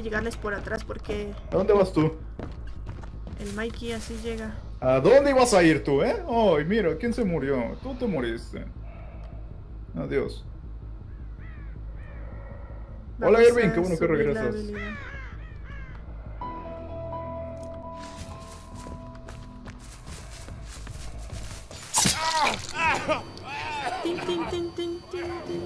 llegarles por atrás porque... ¿A dónde vas tú? El Mikey así llega. ¿A dónde ibas a ir tú, eh? Ay, mira, ¿quién se murió? Tú te moriste. Adiós. Vamos Hola Irving, a qué bueno que subir la regresas. habilidad. Tin, tin, tin, tin, tin, tin.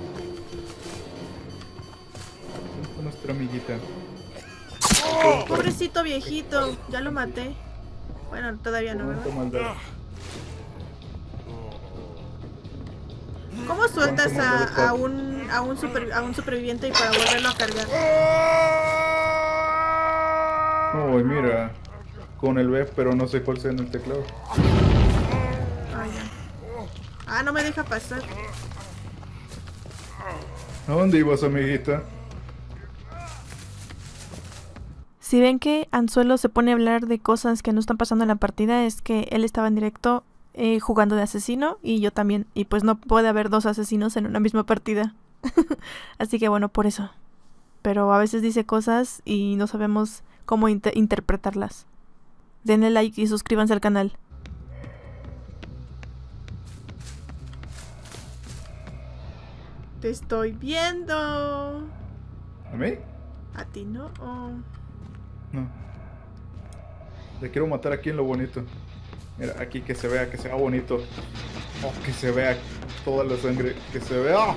Esta es nuestra amiguita. Pobrecito viejito, ya lo maté. Bueno, todavía no, ¿verdad? Cuánta maldad. ¿Cómo sueltas Cuánta maldad a un superviviente y para volverlo a cargar? Ay, mira. Con el B, pero no sé cuál sea en el teclado. Ah, ya. Ah, no me deja pasar. ¿A dónde ibas, amiguita? Si ven que Anzuelo se pone a hablar de cosas que no están pasando en la partida, es que él estaba en directo jugando de asesino y yo también. Y pues no puede haber dos asesinos en una misma partida. Así que bueno, por eso. Pero a veces dice cosas y no sabemos cómo interpretarlas. Denle like y suscríbanse al canal. Te estoy viendo. ¿A mí? A ti no. Oh. No. Le quiero matar aquí en lo bonito. Mira, aquí que se vea bonito. Oh, que se vea toda la sangre. Que se vea.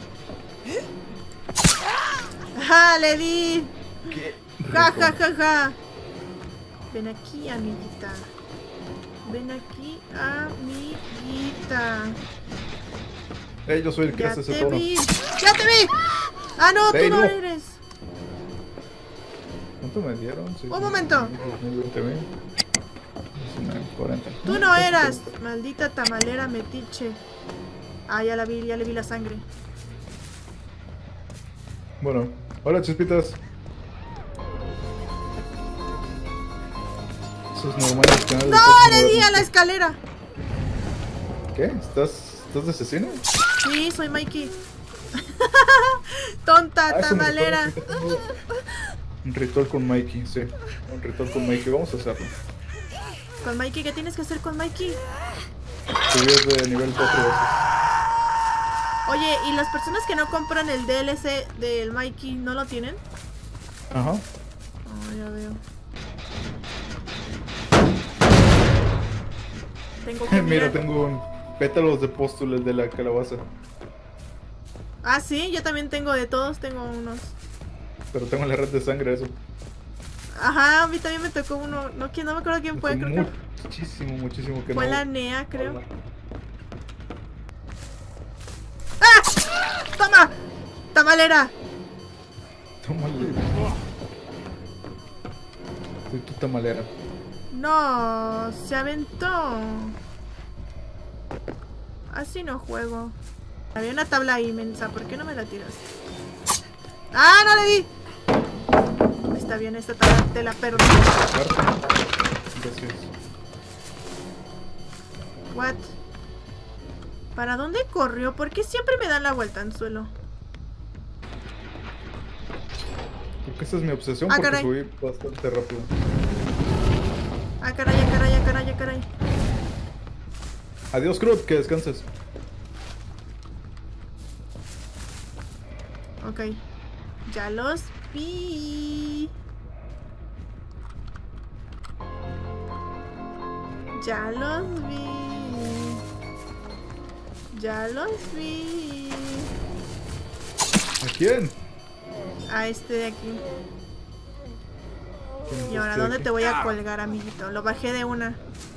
¡Ja! ¡Le di! ¡Qué ¡Ja, rico! ja, ja, ja! Ven aquí, amiguita. Ven aquí, amiguita. Yo soy el que hace ese tono. ¡Ya te vi! ¡Ah, no! ¡Tú no no eres! ¿Cuánto me dieron? ¡Un momento! 20,000. 40. ¡Tú no eras! Maldita tamalera metiche. Ah, ya la vi, ya le vi la sangre. Bueno, hola chispitas. Eso es normal en el canal de ¡No! Cosas ¡Le di Modernas. a la escalera! ¿Qué? ¿Estás de asesino? Sí, soy Mikey. Tonta Ah, eso me tamalera. recuerda que tengo un ritual con Mikey, sí. Un ritual con Mikey, vamos a hacerlo. ¿Con Mikey? ¿Qué tienes que hacer con Mikey? Subir de nivel 4 veces. Oye, ¿y las personas que no compran el DLC del Mikey no lo tienen? Ajá. Oh, ya veo. Tengo que Mira, mirar. tengo un pétalos de póstulas de la calabaza. Ah, sí, yo también tengo de todos, tengo unos. Pero tengo la red de sangre, eso. Ajá, a mí también me tocó uno. No, no me acuerdo quién fue, Hace creo muchísimo que fue no. la NEA, creo. ¡Ah! ¡Toma! ¡Tamalera! Tómale. Soy tu tamalera. No, se aventó. Así no juego. Había una tabla ahí, mensa. ¿Por qué no me la tiras? ¡Ah, no le di! Está bien, esta tabla te la perdono. Gracias. What? ¿Para dónde corrió? ¿Por qué siempre me dan la vuelta en suelo? Porque esa es mi obsesión, Ah, porque caray. subí bastante rápido. Ah, caray, ah, caray, ah, caray, ah, caray. Adiós, Crut, que descanses. Ok. Ya los vi. Ya los vi. Ya los vi. ¿A quién? A este de aquí. ¿Quién es Y ahora, este ¿dónde aquí? te voy a colgar, amiguito? Lo bajé de una.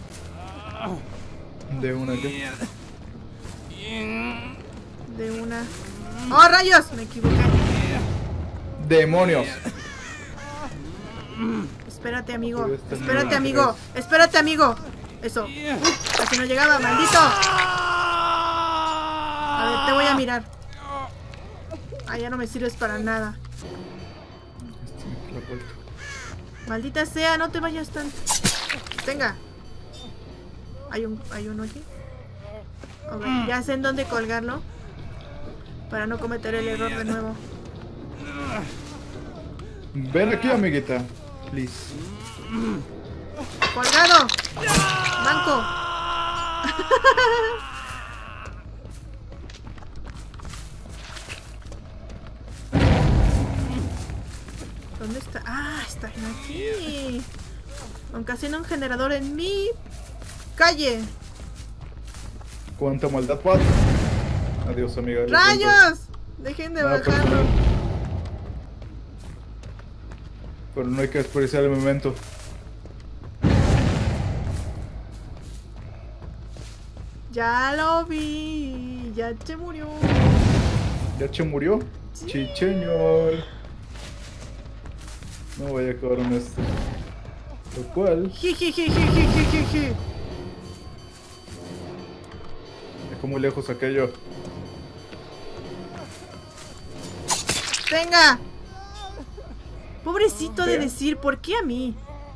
¿De una qué? De una. ¡Oh, rayos! Me equivoqué. ¡Demonios! Espérate, amigo. Pero este Espérate, no, amigo. tres. Espérate, amigo. Eso. Casi no llegaba, maldito. A ver, te voy a mirar. Ah, ya no me sirves para nada. La vuelta. Maldita sea, no te vayas tan. Venga. Hay uno aquí. Ok, ya sé en dónde colgarlo. Para no cometer el error de nuevo. Ven aquí, amiguita. Please. ¡Colgado! ¡Manco! ¿Dónde está? Ah, están aquí. Aunque haciendo un generador en mi calle. Cuánta maldad, Pat. Adiós, amiga. lo siento. ¡Rayos! Dejen de Nada bajarlo. personal. Pero no hay que desperdiciar el momento. Ya lo vi. Ya se murió. ¿Ya Che murió? Sí. Chicheñol. No voy a acabar en esto. Lo cual, Jijijijijijiji. dejó muy lejos aquello. ¡Venga! Pobrecito ha de Vea. decir, ¿por qué a mí?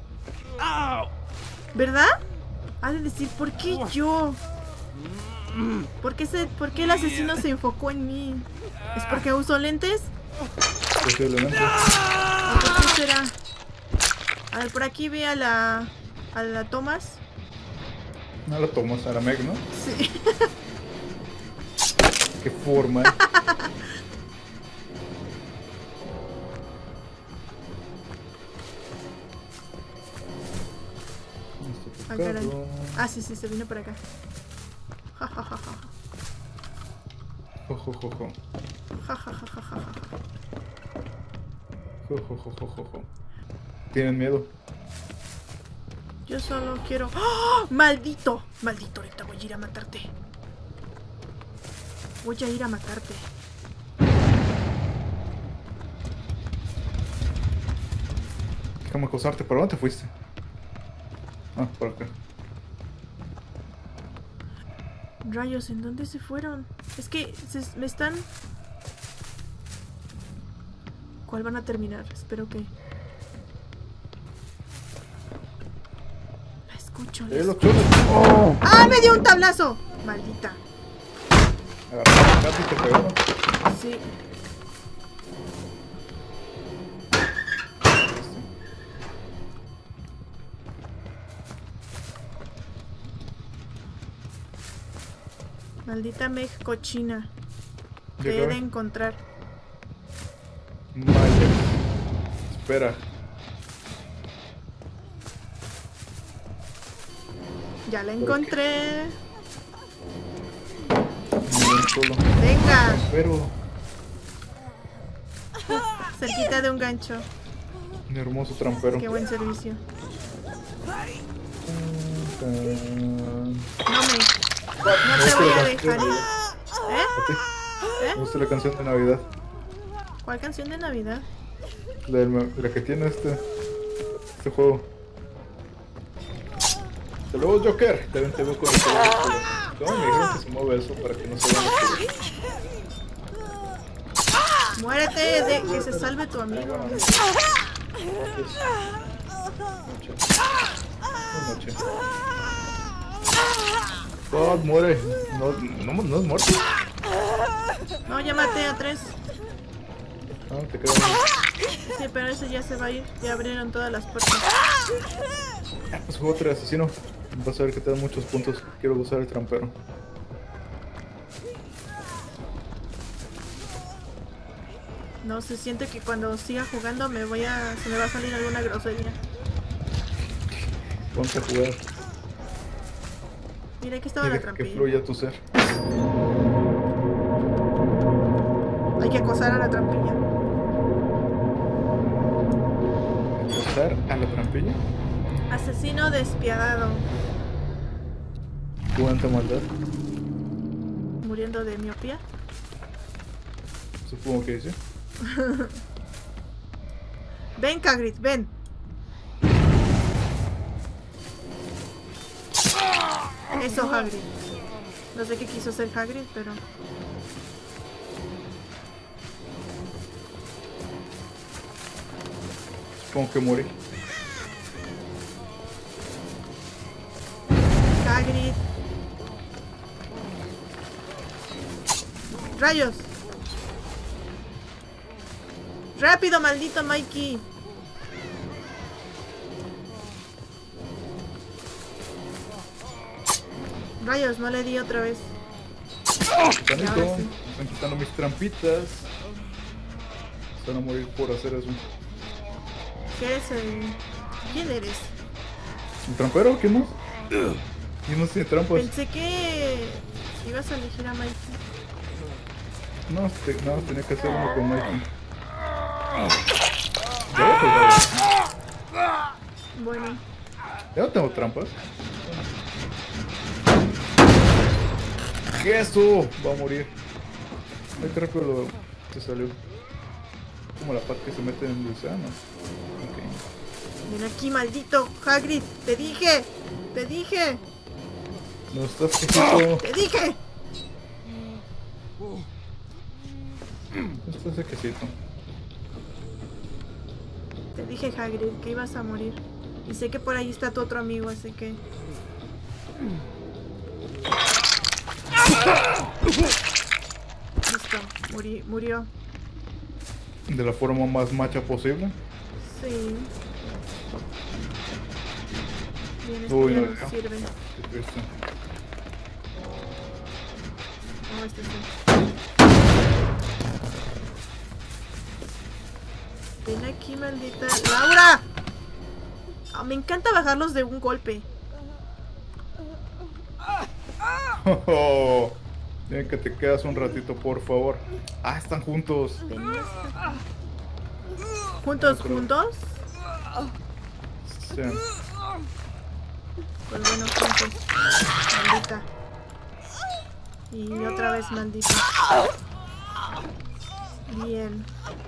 ¿Verdad? Ha de decir, ¿por qué yo? ¿Por qué el asesino se enfocó en mí? ¿Es porque uso lentes? Posiblemente. ¿O por qué será? A ver, por aquí ve a la Thomas. No lo tomas a la Meg, ¿no? Sí. Qué forma. Ah, caray. Ah, sí, se vino por acá. Ja, ja, ja, ja. Jo, jo, jo, jo. Ja, ja, ja, ja, ja, ja. Jo, jo, jo, jo, jo, jo. ¿Tienen miedo? Yo solo quiero... ¡Oh! ¡Maldito! Maldito, ahorita voy a ir a matarte. Voy a ir a matarte. Déjame acosarte. ¿Para dónde te fuiste? Ah, por acá. Rayos, ¿en dónde se fueron? Es que me están... ¿Cuál van a terminar? Espero que... La escucho. la Los escucho. chones. ¡Oh! ¡Ah, me dio un tablazo! Maldita. Agarraste el gato y te pegó. Sí. Maldita Meg cochina. Te he de encontrar. Vale. Espera. Ya la encontré. Muy solo. Venga. Pero, Cerquita de un gancho. un hermoso trampero. Qué buen servicio. Tan. No te voy a dejar ir. ¿Eh? ¿A ti? ¿Eh? Me gusta la canción de Navidad. ¿Cuál canción de Navidad? La que tiene este juego. Hasta luego, Joker. También te veo con el color oscuro. ¿Cómo me dijeron que se mueve eso para que no se vean oscuros? Muérete, de que se salve tu amigo. Buenas noches. God, muere. No es muerto. No, ya maté a 3. No, te queda uno. Sí, pero ese ya se va a ir. Ya abrieron todas las puertas. Pues juego otro asesino. Vas a ver que te dan muchos puntos. Quiero usar el trampero. No, se siente que cuando siga jugando se me va a salir alguna grosería. Ponte a jugar. Mira, aquí estaba Y la deja que trampilla. fluya tu ser. Hay que acosar a la trampilla. ¿Acosar a la trampilla? Asesino despiadado. ¿Cuánta maldad? Muriendo de miopía. Supongo que dice. Ven, Hagrid, ven. Eso, Hagrid. No sé qué quiso hacer Hagrid, pero... Supongo que morí. Hagrid. ¡Rayos! ¡Rápido, maldito Mikey! Rayos, no le di otra vez. Tanito, Ahora sí. están quitando mis trampitas. Se van a morir por hacer eso. ¿Qué eres el...? ¿Quién eres? ¿Un trampero? ¿Quién más? ¿Quién más tiene trampas? Pensé que ibas a elegir a Mikey. No, tenía que hacer uno con Mikey. ¿Ya? Bueno, Ya no tengo trampas. ¿Qué es eso? Va a morir. Ay, qué rápido te salió. Como la pata que se mete en el océano. Ok. ven aquí, maldito Hagrid. Te dije. Te dije. No estás quieto. Te dije. No estás sequecito. Te dije, Hagrid, que ibas a morir. Y sé que por ahí está tu otro amigo, así que... Listo, murió. De la forma más macha posible. Sí. Bien, esto Uy, ya no, nos ya. sirve. Qué triste. No, este sí. Ven aquí, maldita... ¡Laura! Ah, me encanta bajarlos de un golpe. Oh, bien que te quedas un ratito, por favor. Ah, están juntos. ¿Juntos, juntos? Sí. Pues bueno, juntos. Maldita. Y otra vez maldita. Bien.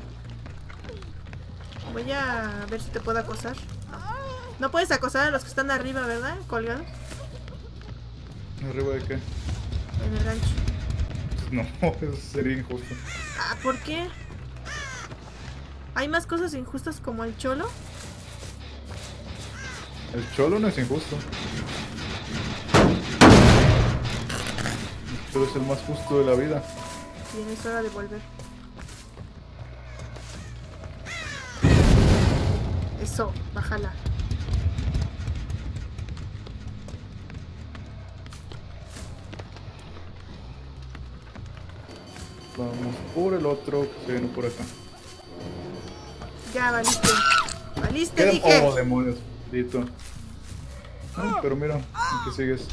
Voy a ver si te puedo acosar. No puedes acosar a los que están arriba, ¿verdad? Colgados. ¿Arriba de qué? En el gancho. No, eso sería injusto. Ah, ¿por qué? ¿Hay más cosas injustas como el cholo? El cholo no es injusto. El cholo es el más justo de la vida. Bien, es hora de volver. Eso, bájala. Vamos por el otro que se viene por acá. Ya, valiste. Valiste, ¿Qué? dije. Oh, demonios, dito. Ah, pero mira, ¿en qué sigues?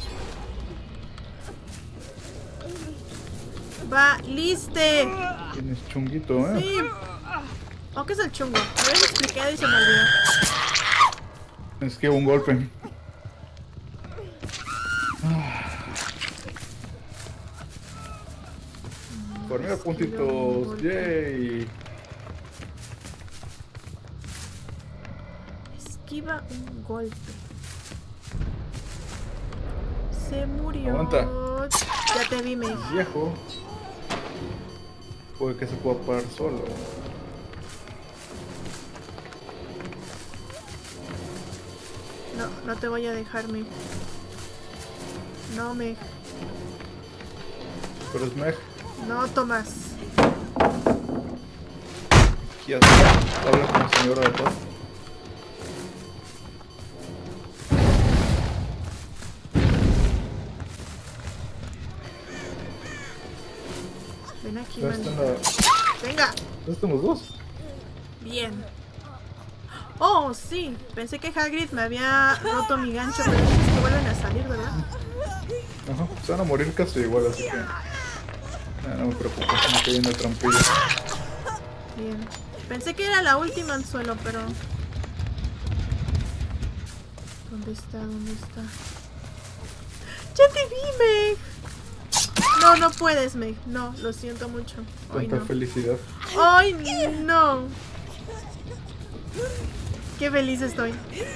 Valiste. Tienes chunguito, ¿eh? Sí. ¿O qué es el chungo? Me habías explicado y se me olvidó. Es que un golpe. Por mira, puntitos. Yay. Esquiva un golpe. Se murió. Aguanta. Ya te vi, me. Viejo. Puede que se pueda parar solo. No, no te voy a dejar, Meg. No, Meg. Pero es Meg. No, Tomás. ¿Qué hace? Habla con la señora de paz. Ven aquí, Ya están maldita. Venga. Ya están los dos. Bien. Oh, sí. Pensé que Hagrid me había roto mi gancho, pero dices que vuelven a salir, ¿verdad? Ajá, se van a morir casi igual, así que... no me preocupo, me quedé en el trampillo. Bien. Pensé que era la última anzuelo, pero... ¿Dónde está? ¿Dónde está? ¡Ya te vi, Meg! No, no puedes, Meg. No, lo siento mucho. Hoy Tanta no. felicidad. ¡Ay, no! ¡Qué feliz estoy!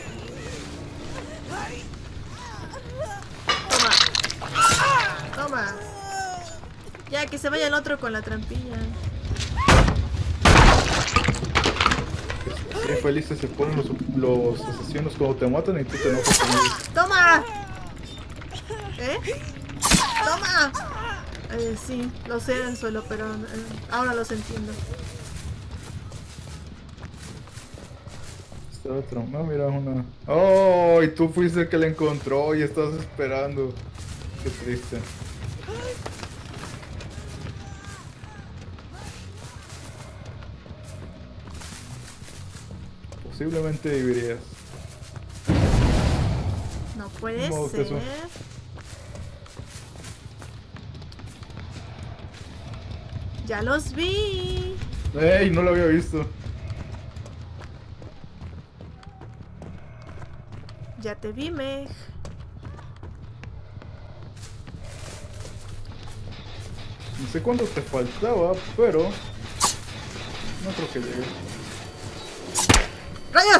Toma. Toma. Ya, que se vaya el otro con la trampilla. Qué felices se ponen los asesinos cuando te matan y tú te enojas con ellos. ¡Toma! ¿Eh? ¡Toma! Sí, lo sé en el suelo, pero ahora los entiendo. Está otro. No, mira, una. ¡Oh! Y tú fuiste el que la encontró y estás esperando. Qué triste. Posiblemente vivirías. No puede No, ser. Jesús. Ya los vi. ¡Ey! No lo había visto. Ya te vi, Meg. No sé cuánto te faltaba, pero no creo que llegue. ¡Rayos!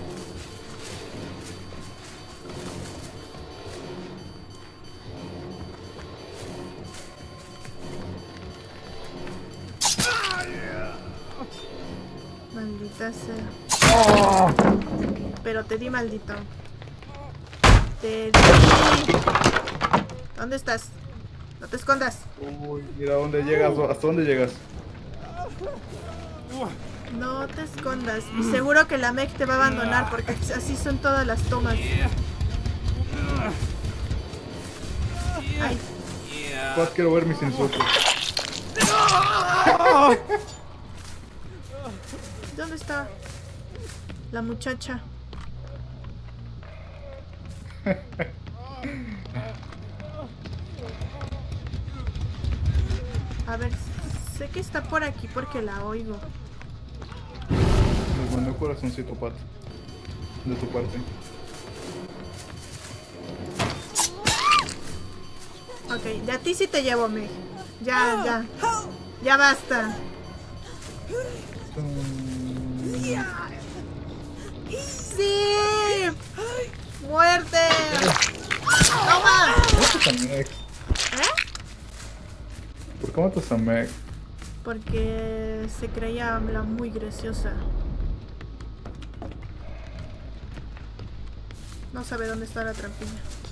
Maldita sea. ¡Oh! Pero te di, maldito. Te di. ¿Dónde estás? No te escondas. Uy, mira dónde llegas, hasta dónde llegas. No te escondas. Y seguro que la Meg te va a abandonar porque así son todas las tomas. Ay. Pat, quiero ver mis insultos. ¿Dónde está la muchacha? A ver, sé que está por aquí porque la oigo. Les mandé un corazoncito, Pat. De tu parte. Ok, de a ti sí te llevo, Meg. Ya. Ya basta. ¡Sí! ¡Muerte! ¡Toma! ¿Matas a Meg? ¿Por qué matas a Meg? Porque se creía la muy graciosa. No sabe dónde está la trampilla.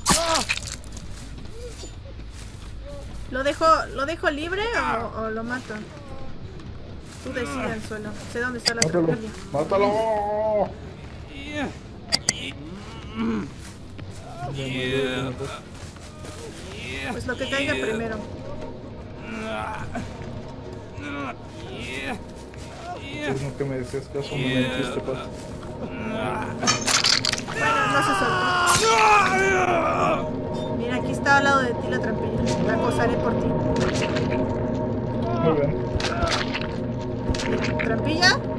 ¿Lo dejo libre o lo mato? Tú decides, Anzuelo. Sé dónde está la ¡Mátalo! trampilla. ¡Mátalo! Pues lo que caiga primero. Es lo que me decías caso, me mentiste, Pat. Bueno, no se soltó. Mira, aquí está al lado de ti la trampilla. La acosaré por ti. Muy bien. Mira, trampilla.